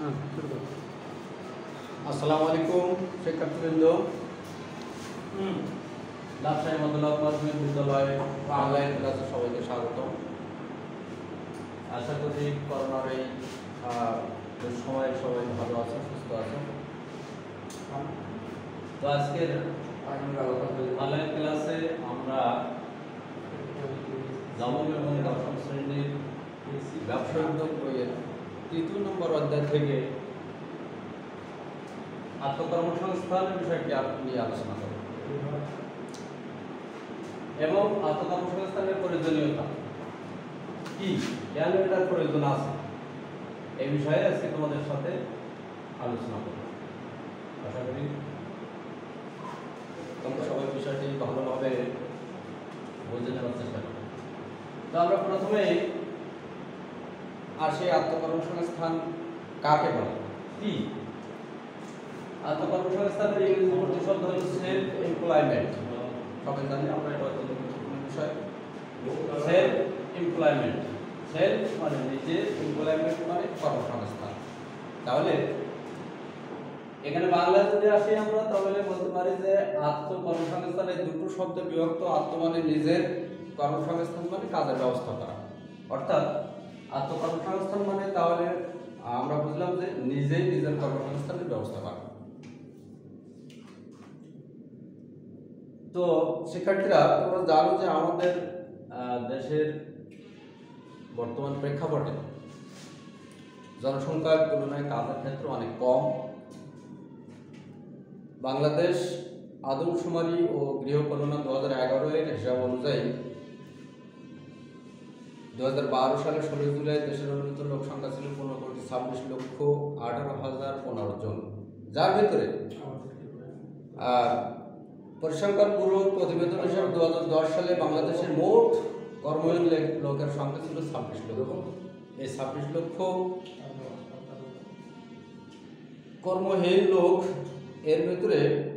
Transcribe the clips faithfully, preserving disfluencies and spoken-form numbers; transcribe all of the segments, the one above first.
আসসালামু আলাইকুম শিক্ষার্থীবৃন্দ। লাভসাই মদুল্লাহ মাধ্যমিক বিদ্যালয়ে অনলাইন ক্লাসে সবাইকে স্বাগত। আশা করি করোনার এই সময় সবাই ভালো আছে, সুস্থ আছে। তো আজকের অনলাইন ক্লাসে আমরা নবম এবং দশম শ্রেণীর ব্যবসা উদ্যোগ বইয়ের তৃতীয় নম্বর অধ্যায় থেকে আত্মকর্মসংস্থানের বিষয়টি নিয়ে আলোচনা করব এবং আত্মকর্মসংস্থানের প্রয়োজনীয়তা কি, কেন এটার প্রয়োজন আছে, এই বিষয়ে আজকে তোমাদের সাথে আলোচনা করব। আশা করি তোমরা সবাই বিষয়টি ভালোভাবে বুঝে নেওয়ার চেষ্টা করো। তো আমরা প্রথমে আসি আত্মকর্মসংস্থান কাকে বলে, কি আত্মকর্মসংস্থানের ইংরেজি প্রতিশব্দ হল সেলফ এমপ্লয়মেন্ট। সবাই জানি আমরা এটা গুরুত্বপূর্ণ বিষয়। সেলফ এমপ্লয়মেন্ট, সেলফ মানে নিজে, এমপ্লয়মেন্ট মানে কর্মসংস্থান। তাহলে এখানে বাংলায় যদি আসি আমরা তাহলে বলতে পারি যে আত্মকর্মসংস্থানের দুটো শব্দ বিভক্ত। আত্ম মানে নিজের, কর্মসংস্থান মানে কাজের ব্যবস্থা করা। অর্থাৎ আত্মকর্মসংস্থান মানে তাহলে আমরা বুঝলাম যে নিজেই নিজের কর্মসংস্থানের ব্যবস্থা করা। তো শিক্ষার্থীরা, তোমরা জানো যে আমাদের দেশের বর্তমান প্রেক্ষাপটে জনসংখ্যার তুলনায় কাজের ক্ষেত্র অনেক কম। বাংলাদেশ আদমশুমারি ও গৃহকল্যাণ দু হাজার এগারো এর হিসাব অনুযায়ী দু হাজার বারো সালে ষোলোই জুলাই দেশের অনুন্নত লোক সংখ্যা ছিল পনেরো কোটি ছাব্বিশ লক্ষ আঠারো হাজার পনেরো জন, যার ভিতরে পরিসংখ্যান ব্যুরো প্রতিবেদন হিসাবে দু হাজার দশ সালে বাংলাদেশের মোট কর্মহীন লোকের সংখ্যা ছিল ছাব্বিশ লক্ষ। এই ছাব্বিশ লক্ষ কর্মহীন লোক এর ভিতরে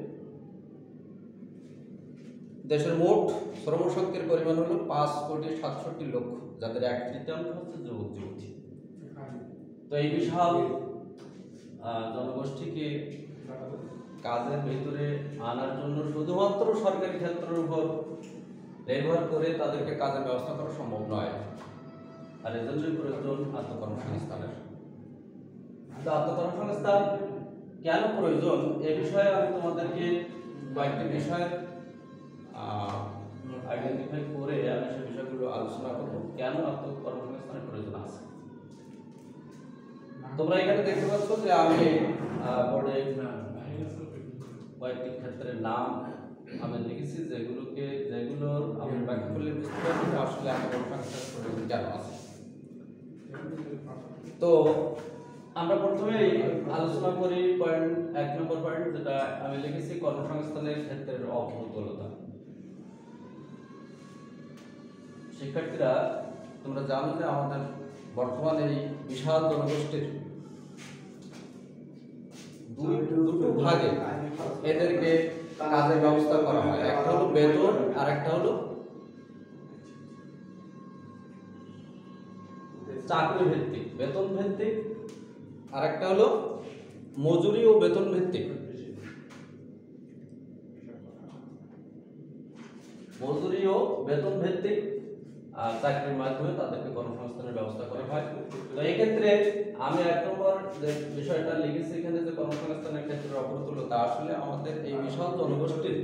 দেশের মোট শ্রমশক্তির পরিমাণ হলো পাঁচ কোটি সাতষট্টি লক্ষ, যাদের এক তৃতীয়াংশ হচ্ছে যুবক যুবতী। তো এই বিশাল জনগোষ্ঠীকে কাজের ভিতরে আনার জন্য শুধুমাত্র সরকারি ক্ষেত্রের উপর নির্ভর করে তাদেরকে কাজের ব্যবস্থা করা সম্ভব নয়, আর এজন্যই প্রয়োজন আত্মকর্মসংস্থানের। তো আত্মকর্মসংস্থান কেন প্রয়োজন এ বিষয়ে আমি তোমাদেরকে কয়েকটি বিষয় আইডেন্টিফাই করে আমি সেই বিষয়গুলো আলোচনা করব, কেন আত্মকর্মসংস্থানের প্রয়োজন আছে। তোমরা এখানে দেখতে পাচ্ছ যে আমি বোর্ডে কয়েকটি ক্ষেত্রের নাম আমি লিখেছি, যেগুলোকে যেগুলোর আমি ব্যাখ্যা করলে বুঝতে পারছি যে আসলে আত্মকর্মসংস্থানের প্রয়োজন কেন আছে। তো আমরা প্রথমেই আলোচনা করি পয়েন্ট এক নম্বর পয়েন্ট, যেটা আমি লিখেছি কর্মসংস্থানের ক্ষেত্রের অপ্রতুলতা। শিক্ষার্থীরা, তোমরা জানো যে আমাদের বর্তমানে এই বিশাল জনগোষ্ঠীর দুটো ভাগে এদেরকে কাজের ব্যবস্থা করা হয়। একটা হলো বেতন আর একটা হলো চাকরি ভিত্তিক, বেতন ভিত্তিক, আর একটা হলো মজুরি ও বেতন ভিত্তিক। মজুরি ও বেতন ভিত্তিক চাকরির মাধ্যমে তাদেরকে কর্মসংস্থানের ব্যবস্থা করা হয়। তো এই ক্ষেত্রে আমি এক নম্বর যে বিষয়টা লিখেছি এখানে যে কর্মসংস্থানের ক্ষেত্রে অপ্রতুলতা, আসলে আমাদের এই বিশাল জনগোষ্ঠীর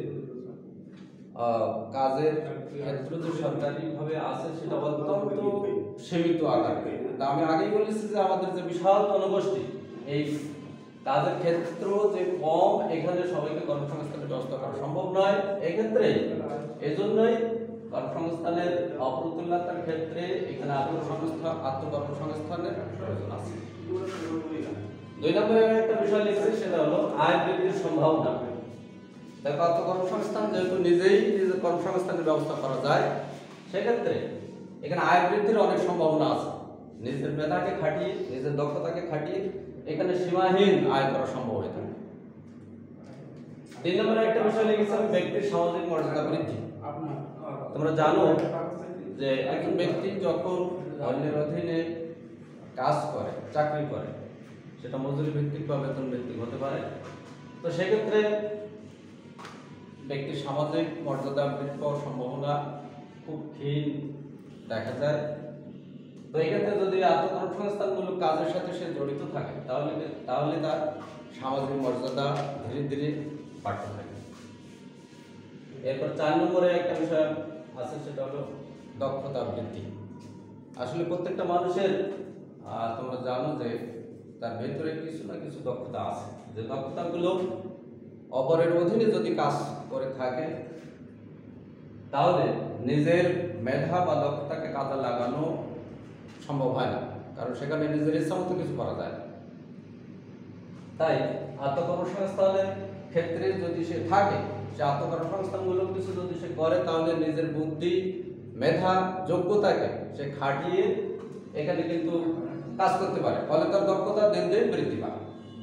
কাজের ক্ষেত্র যে সরকারিভাবে আছে সেটা অত্যন্ত সীমিত আকারে। তা আমি আগেই বলেছি যে আমাদের যে বিশাল জনগোষ্ঠী, এই কাজের ক্ষেত্র যে কম, এখানে সবাইকে কর্মসংস্থানের ব্যবস্থা করা সম্ভব নয়। এক্ষেত্রে এজন্যই কর্মসংস্থানের অপ্রতুলতার ক্ষেত্রে এখানে আত্মসংস্থা আত্মকর্মসংস্থানের প্রয়োজন আছে। দুই নম্বরে একটা বিষয় লিখেছি, সেটা হলো আয় বৃদ্ধির সম্ভাবনা। দেখো, আত্মকর্মসংস্থান যেহেতু নিজেই নিজের কর্মসংস্থানের ব্যবস্থা করা যায়, সেক্ষেত্রে এখানে আয় বৃদ্ধির অনেক সম্ভাবনা আছে। নিজের মেধাকে খাটিয়ে, নিজের দক্ষতাকে খাটিয়ে এখানে সীমাহীন আয় করা সম্ভব হয়ে থাকে। তিন নম্বরে একটা বিষয় লিখেছিলাম ব্যক্তির সামাজিক মর্যাদা বৃদ্ধি। তোমরা জানো যে একজন ব্যক্তি যখন অন্যের অধীনে কাজ করে, চাকরি করে, সেটা মজুরি ভিত্তিক বা বেতন ভিত্তিক হতে পারে। তো সেক্ষেত্রে ব্যক্তির সামাজিক মর্যাদা বৃদ্ধি পাওয়ার সম্ভাবনা খুব ক্ষীণ দেখা যায়। তো এক্ষেত্রে যদি আত্মকর্মসংস্থানমূলক কাজের সাথে সে জড়িত থাকে তাহলে তাহলে তার সামাজিক মর্যাদা ধীরে ধীরে বাড়তে থাকে। এরপর চার নম্বরে একটা বিষয় আছে, সেটা হলো দক্ষতা বৃদ্ধি। আসলে প্রত্যেকটা মানুষের তোমরা জানো যে তার ভেতরে কিছু না কিছু দক্ষতা আছে, যে দক্ষতাগুলো অপরের অধীনে যদি কাজ করে থাকে তাহলে নিজের মেধা বা দক্ষতাকে কাজে লাগানো সম্ভব হয় না, কারণ সেখানে নিজের ইচ্ছা মতো কিছু করা যায় না। তাই আত্মকর্মসংস্থানের ক্ষেত্রে যদি সে থাকে, সে আত্মকর্মসংস্থানমূলক কিছু যদি সে করে তাহলে নিজের বুদ্ধি, মেধা, যোগ্যতাকে সে খাটিয়ে এখানে কিন্তু কাজ করতে পারে, ফলে তার দক্ষতা দিন দিন বৃদ্ধি পায়।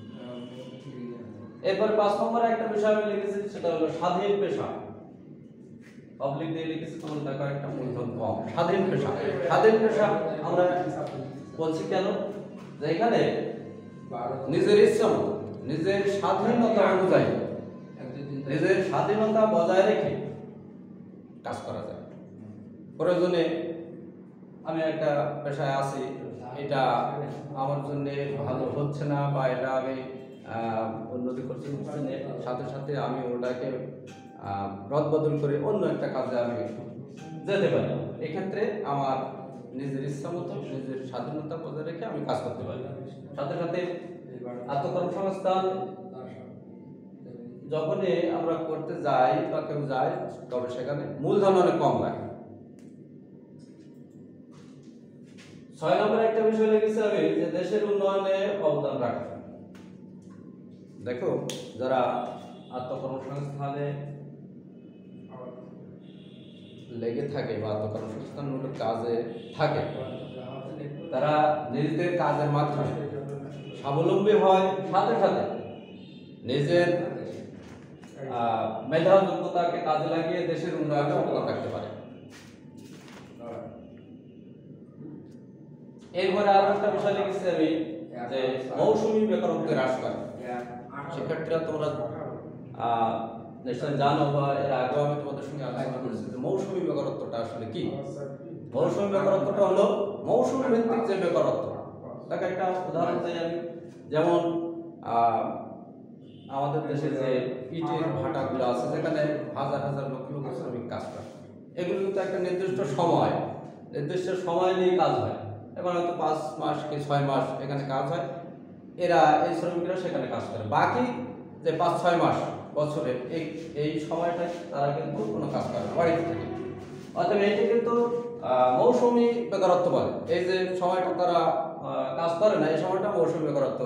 এরপর পাঁচ নম্বরে একটা বিষয় আমি লিখেছি, সেটা হলো স্বাধীন পেশা। পাবলিক দিয়ে লিখেছি, তোমার দেখো একটা মূলধন কম। স্বাধীন পেশা, স্বাধীন পেশা আমরা বলছি কেন? যে এখানে নিজের ইচ্ছা মতো, নিজের স্বাধীনতা অনুযায়ী, নিজের স্বাধীনতা বজায় রেখে কাজ করা যায়। প্রয়োজনে আমি একটা পেশায় আছি, এটা আমার জন্য ভালো হচ্ছে না বা এটা আমি উন্নতি করতে পারছি না, সাথে সাথে আমি ওটাকে রদবদল করে অন্য একটা কাজে আমি যেতে পারি। এক্ষেত্রে আমার নিজের ইচ্ছা মতো নিজের স্বাধীনতা বজায় রেখে আমি কাজ করতে পারি। সাথে সাথে আত্মকর্মসংস্থান যখনই আমরা করতে যাই বা কেউ যায়, তবে সেখানে মূলধন অনেক কম লাগে। ছয় নম্বরে একটা বিষয় লিখেছি আমি, যে দেশের উন্নয়নে অবদান রাখা। দেখো, যারা আত্মকর্মসংস্থানে লেগে থাকে বা আত্মকর্মসংস্থানমূলক কাজে থাকে, তারা নিজেদের কাজের মাধ্যমে স্বাবলম্বী হয়, সাথে সাথে নিজের মেধা যোগ্যতাকে কাজে লাগিয়ে দেশের উন্নয়নে অবদান রাখতে পারে। এরপরে আরো একটা বিষয় লিখেছি আমি, যে মৌসুমী বেকারত্ব হ্রাস করে। শিক্ষার্থীরা তোমরা নিশ্চয় জানো বা এর আগেও আমি তোমাদের সঙ্গে আলোচনা করেছি যে মৌসুমী বেকারত্বটা আসলে কি। মৌসুমী বেকারত্বটা হলো মৌসুম ভিত্তিক যে বেকারত্ব। তাকে একটা উদাহরণ দিই আমি, যেমন আমাদের দেশে যে ইটের ভাটাগুলো আছে, যেখানে হাজার হাজার লক্ষ লক্ষ শ্রমিক কাজ করে, এগুলো কিন্তু একটা নির্দিষ্ট সময় নির্দিষ্ট সময় নিয়ে কাজ হয়। এখন হয়তো পাঁচ মাস কি ছয় মাস এখানে কাজ হয়, এরা এই শ্রমিকরা সেখানে কাজ করে। বাকি যে পাঁচ ছয় মাস বছরে এই এই সময়টা তারা কিন্তু কোনো কাজ করে না, বাড়িতে থাকে। অর্থাৎ এইটা কিন্তু মৌসুমী বেকারত্ব বলে। এই যে সময়টা তারা কাজ করে না, এই সময়টা মৌসুমী বেকারত্ব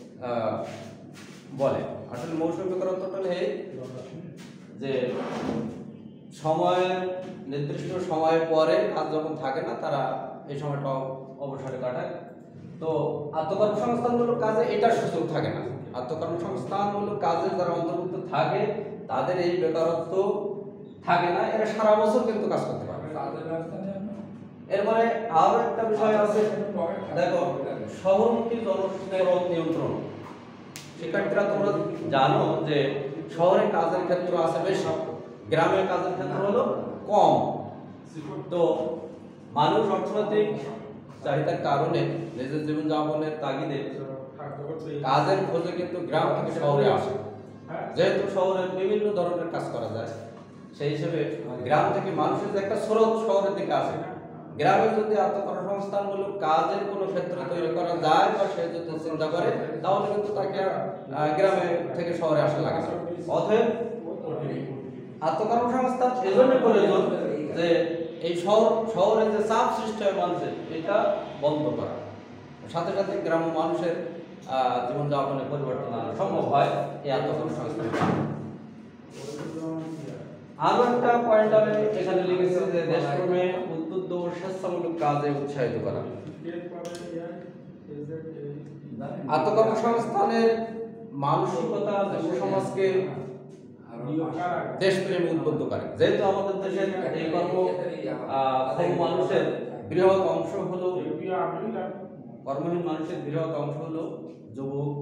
বলে। আসলে মৌসুমী বেকারত্বটা এই যে সময়ের নির্দিষ্ট সময়ের পরে কাজ যখন থাকে না, তারা এই সময়টা অবসরে কাটায়। তো আত্মকর্মসংস্থানমূলক কাজে এটার সুযোগ থাকে না। আত্মকর্মসংস্থানমূলক কাজে যারা অন্তর্ভুক্ত থাকে তাদের এই বেকারত্ব থাকে না, এরা সারা বছর কিন্তু কাজ করতে পারে। এরপরে আরো একটা বিষয় আছে, দেখো শহরমুখী জনসংখ্যা নিয়ন্ত্রণ। শিক্ষার্থীরা তোমরা জানো যে শহরে কাজের ক্ষেত্র আছে বেশি, গ্রামের কাজের ক্ষেত্র হলো কম। তো মানুষ অর্থনৈতিক চাহিদার কারণে নিজের জীবনযাপনের তাগিদে কাজের খোঁজে কিন্তু গ্রাম থেকে শহরে আসে। যেহেতু শহরে বিভিন্ন ধরনের কাজ করা যায়, সেই হিসেবে গ্রাম থেকে মানুষের যে একটা স্রোত শহরের দিকে আসে। গ্রামে যদি আত্মকর্মসংস্থানমূলক কাজের কোনো ক্ষেত্র তৈরি করা যায় বা সে যদি চিন্তা করে, তাহলে কিন্তু তাকে গ্রামে থেকে শহরে আসা লাগে না। অতএব আত্মকর্মসংস্থান এজন্য প্রয়োজন যে এই শহর শহরে যে চাপ সৃষ্টি হয় মানুষের, এটা বন্ধ করা। সাথে সাথে গ্রাম্য মানুষের জীবনযাপনে পরিবর্তন আনা সম্ভব হয় এই আত্মকর্মসংস্থান। আরো একটা পয়েন্ট আমি এখানে লিখেছি যে দেশপ্রেমে উদ্বুদ্ধ ও স্বেচ্ছামূলক কাজে উৎসাহিত করা। আত্মকর্মসংস্থানের মানসিকতা যুব সমাজকে দেশপ্রেমে উদ্বুদ্ধ করে। যেহেতু আমাদের দেশের এই কর্ম মানুষের বৃহৎ অংশ হলো কর্মহীন মানুষের বৃহৎ অংশ হলো যুবক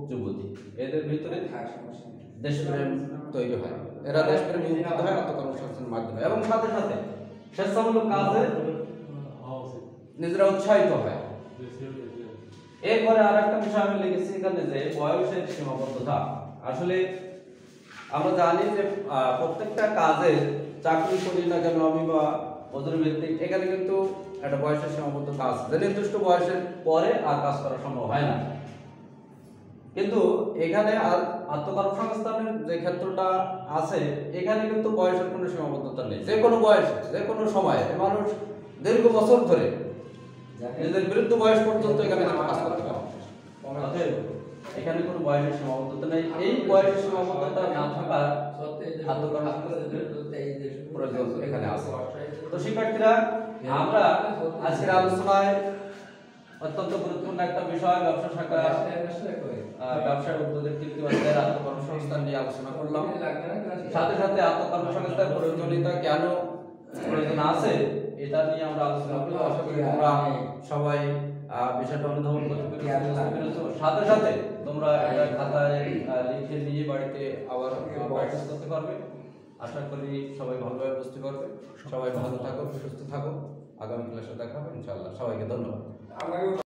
এদের ভিতরে দেশপ্রেম তৈরি হয়, এরা দেশপ্রেম উন্নত হয় আত্মকর্মসংস্থানের মাধ্যমে, এবং সাথে সাথে স্বেচ্ছামূলক কাজে নিজেরা উৎসাহিত হয়। এরপরে আর একটা বিষয় আমি লিখেছি এখানে যে বয়সের সীমাবদ্ধতা। আসলে আমরা জানি যে প্রত্যেকটা কাজে চাকরি করি না কেন আমি বা মজুরি ভিত্তিক, এখানে কিন্তু একটা বয়সের সীমাবদ্ধ কাজ, যে নির্দিষ্ট বয়সের পরে আর কাজ করা সম্ভব হয় না। কিন্তু এখানে আর আত্মকর্মসংস্থানের যে ক্ষেত্রটা আছে, এখানে কিন্তু বয়সের কোনো সীমাবদ্ধতা নেই। যে কোনো বয়সে যে কোনো সময়ে মানুষ দীর্ঘ বছর ধরে নিজের বৃদ্ধ বয়স পর্যন্ত এখানে কাজ করতে পারে। এখানে কোনো বয়সের সীমাবদ্ধতা নেই। এই বয়সের সীমাবদ্ধতা না থাকার প্রয়োজন এখানে আছে। তো শিক্ষার্থীরা, আমরা আজকের আলোচনায় অত্যন্ত গুরুত্বপূর্ণ একটা বিষয় ব্যবসা শাখা ব্যবসায় উদ্যোগের কৃত্রিমত্বের আত্মকর্মসংস্থান নিয়ে আলোচনা করলাম। সাথে সাথে আত্মকর্মসংস্থানের প্রয়োজনীয়তা কেন প্রয়োজন আছে এটা নিয়ে আমরা আলোচনা করলাম। আশা করি তোমরা সবাই বিষয়টা অনুধাবন করতে পেরেছো। সাথে সাথে তোমরা এটা খাতায় লিখে নিয়ে বাড়িতে আবার প্র্যাকটিস করতে পারবে। আশা করি সবাই ভালোভাবে বুঝতে পারবে। সবাই ভালো থাকো, সুস্থ থাকো। আগামী ক্লাসে দেখা হবে ইনশাআল্লাহ। সবাইকে ধন্যবাদ।